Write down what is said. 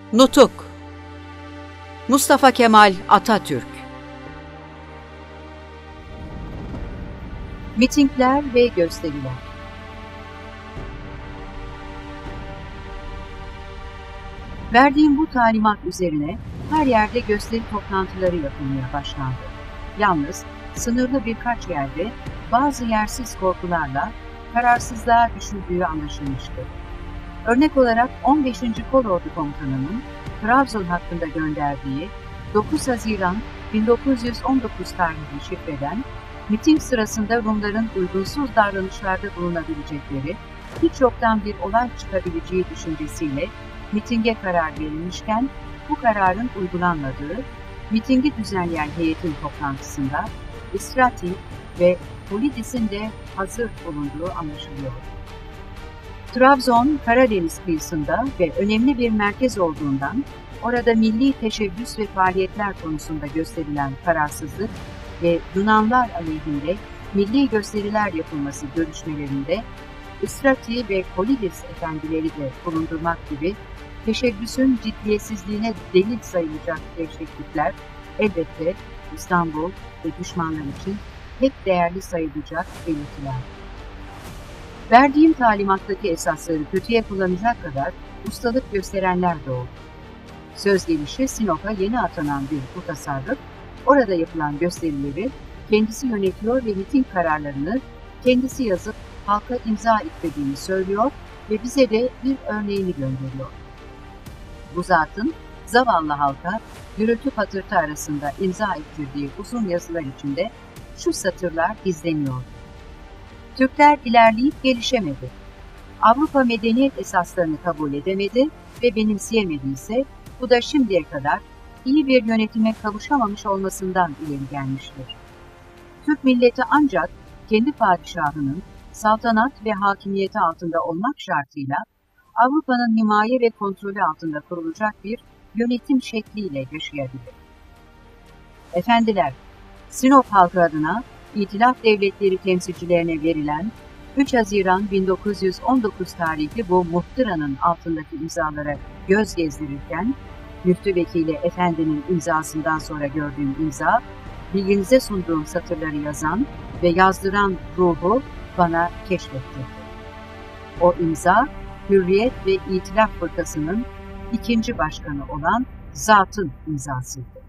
Nutuk Mustafa Kemal Atatürk. Mitingler ve gösteriler. Verdiğim bu talimat üzerine her yerde gösteri toplantıları yapılmaya başlandı. Yalnız sınırlı birkaç yerde bazı yersiz korkularla kararsızlığa düşüldüğü anlaşılmıştı. Örnek olarak 15. Kolordu Komutanı'nın Trabzon hakkında gönderdiği 9 Haziran 1919 tarihli şifreden, miting sırasında Rumların uygunsuz davranışlarda bulunabilecekleri, hiç yoktan bir olay çıkabileceği düşüncesiyle mitinge karar verilmişken, bu kararın uygulanmadığı, mitingi düzenleyen heyetin toplantısında İstrati ve Polidis'in de hazır bulunduğu anlaşılıyor. Trabzon, Karadeniz kıyısında ve önemli bir merkez olduğundan, orada milli teşebbüs ve faaliyetler konusunda gösterilen kararsızlık ve Yunanlar aleyhinde milli gösteriler yapılması görüşmelerinde İstrati ve Polidis efendileri de bulundurmak gibi teşebbüsün ciddiyetsizliğine delil sayılacak değişiklikler elbette İstanbul ve düşmanlar için hep değerli sayılacak belirtiler. Verdiğim talimattaki esasları kötüye kullanacak kadar ustalık gösterenler de oldu. Söz gelişi Sinop'a yeni atanan bir mutasarrıf, orada yapılan gösterileri kendisi yönetiyor ve miting kararlarını kendisi yazıp halka imza ettirdiğini söylüyor ve bize de bir örneğini gönderiyor. Bu zatın zavallı halka gürültü patırtı arasında imza ettirdiği uzun yazılar içinde şu satırlar gizleniyor. Türkler ilerleyip gelişemedi. Avrupa medeniyet esaslarını kabul edemedi ve benimseyemediyse bu da şimdiye kadar iyi bir yönetime kavuşamamış olmasından ileri gelmiştir. Türk milleti ancak kendi padişahının saltanat ve hakimiyeti altında olmak şartıyla Avrupa'nın himaye ve kontrolü altında kurulacak bir yönetim şekliyle yaşayabilir. Efendiler, Sinop halkı adına İtilaf Devletleri temsilcilerine verilen 3 Haziran 1919 tarihli bu muhtıranın altındaki imzalara göz gezdirirken, Müftü Vekili Efendi'nin imzasından sonra gördüğüm imza, bilginize sunduğum satırları yazan ve yazdıran ruhu bana keşfettirdi. O imza, Hürriyet ve İtilaf Fırkası'nın 2. başkanı olan zatın imzasıydı.